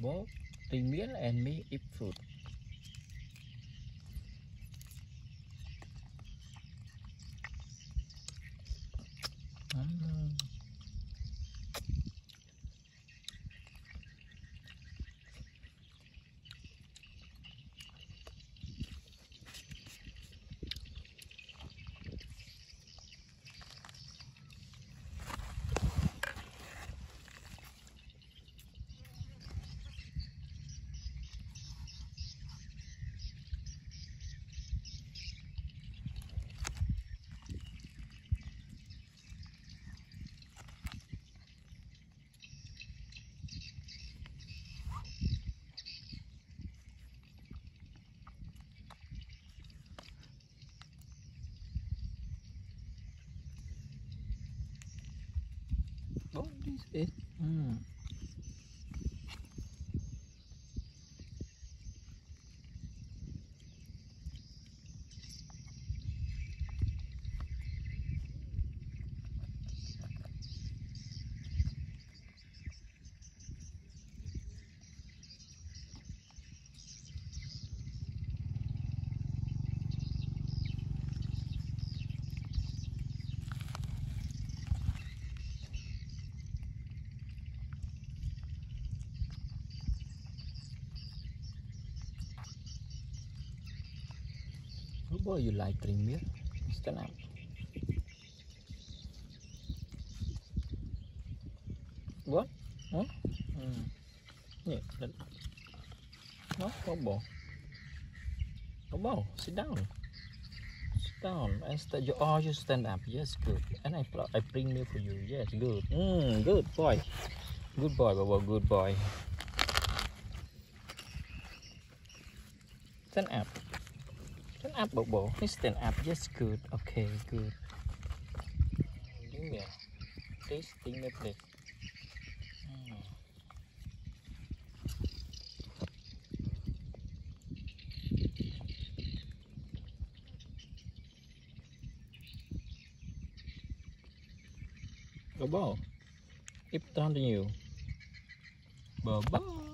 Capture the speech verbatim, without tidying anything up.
both the meal and me eat food. Mm. What is it? Mm. Boy, you like green meal? Stand up. What? Huh? Mm. Yeah, that... No, Bobo. Bobo, sit down. Sit down and stand. You, oh, you stand up. Yes, good. And I, I bring meal for you. Yes, good. Mm, good boy. Good boy, Bobo. Good boy. Stand up. Stand up, Bobo. Stand up. Yes, good. Okay, good. Bring meal. Please, bring meal, please. Mm. Bobo, keep down to you. Bobo.